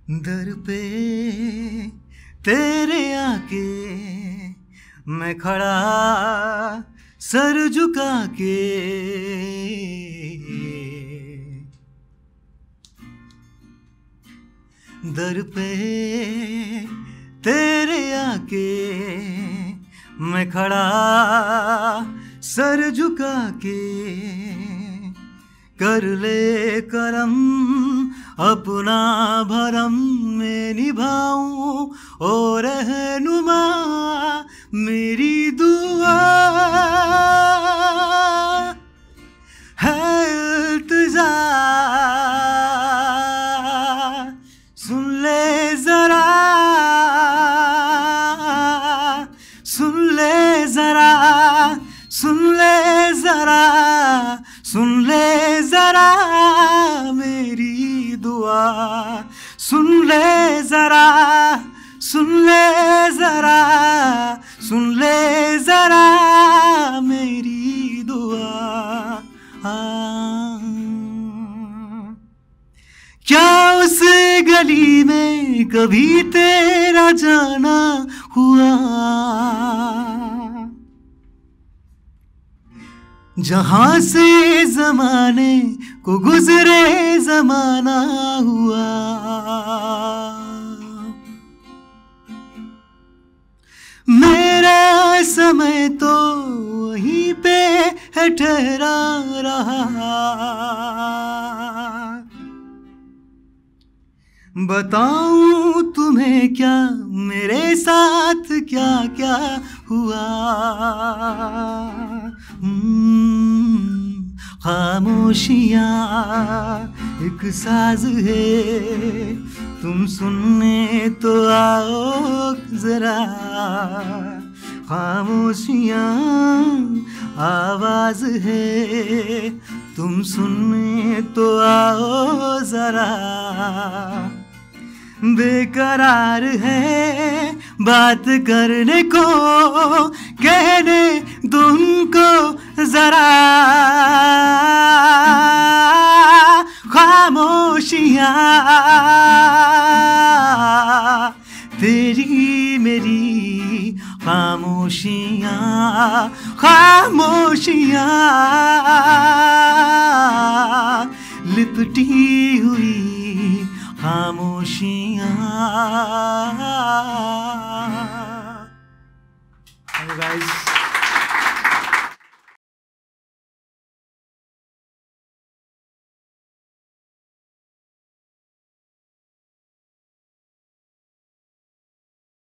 दर पे तेरे आके मैं खड़ा सर झुका के, दर पे तेरे आके मैं खड़ा सर झुका के, कर ले करम अपना भरम मैं निभाऊं और रहनुमा मेरी दुआ है इल्तिजा। सुन ले जरा, सुन ले जरा, सुन ले जरा, सुन ले जरा मेरी दुआ। सुन ले जरा, सुन ले जरा, सुन ले जरा मेरी दुआ। क्या उस गली में कभी तेरा जाना हुआ, जहां से जमाने को गुजरे जमाना हुआ। मेरा समय तो वहीं पे है ठहरा रहा। बताऊं तुम्हें क्या मेरे साथ क्या क्या हुआ। खामोशियाँ एक साज है, तुम सुनने तो आओ जरा। खामोशियाँ आवाज है, तुम सुनने तो आओ जरा। बेकरार है बात करने को, कहने दो उनको जरा। खामोशियाँ तेरी मेरी खामोशियाँ, खामोशियाँ लिपटी हुई खामोशियाँ।